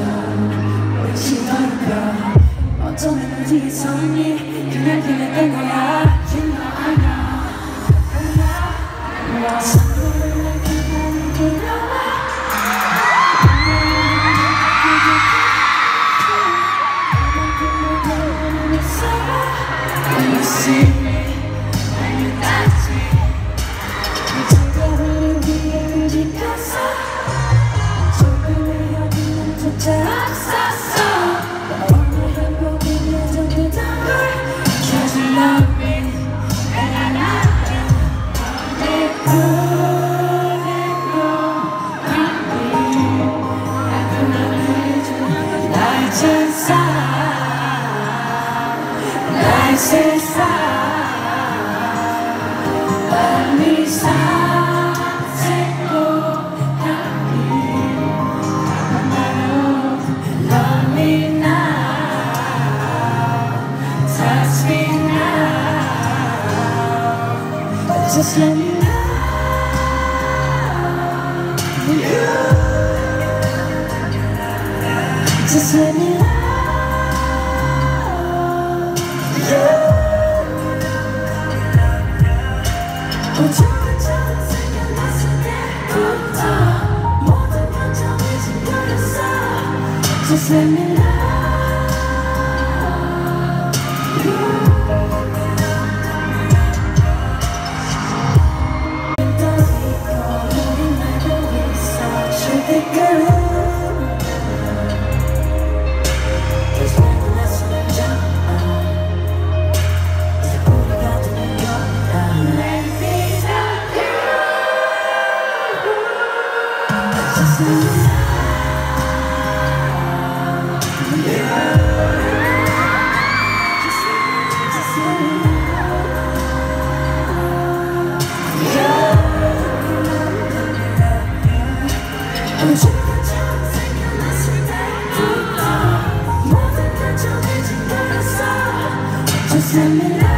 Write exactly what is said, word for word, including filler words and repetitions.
옳지 않을까 어쩌면 어디에 섰니 그냥 그랬던 거야 You know I know 너 선물을 내게 나는 두려워 When you see me, when you touch me 미쳐버린 뒤에 움직였어 조금의 여기는 조차 없었어 오늘 행복이 예정되던 걸 Cause you love me and I love you Let go, let go of me 나 그만해줘 나의 천사 나의 세상 빨리 산책고 가기 나로 Love me now Touch me now Just let me know you Just let me know 어쩌고저쩌고 생각났을 때부터 모든 감정이 짓거렸어 Just let me love you 떠있고 우린 알고 있어 절대가 There's never less than jump 이제 우리가 되는 거야 Just let me know 어쩌고저쩌고 생각났을 때부터 모든 감정을 짓거렸어 Just let me know